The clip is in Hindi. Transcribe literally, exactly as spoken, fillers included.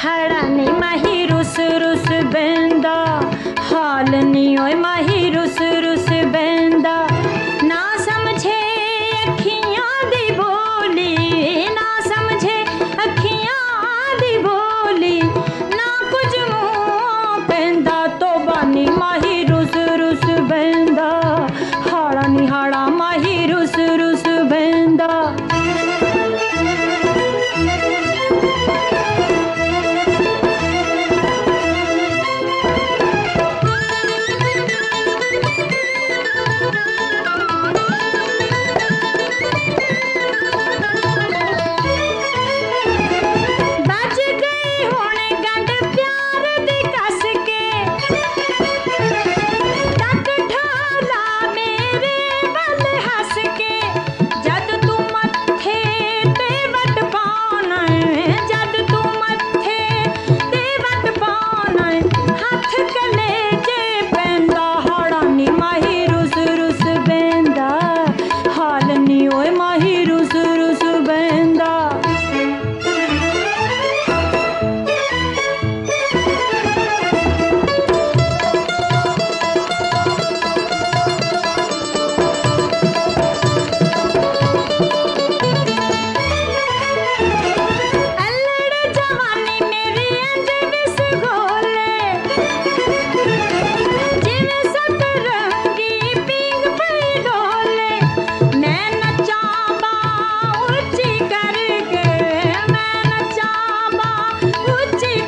हड़ा नी माही रुस रुस बेंदा हाल नी ओए माही रुस रुस बेंदा ना समझे अखियां दी बोली ना समझे अखियां दी बोली ना कुछ मुंह पेंदा तो बानी माही रुस रुस बेंदा हाड़ा नी हाड़ा माही रुस रुस बेंदा ऊंची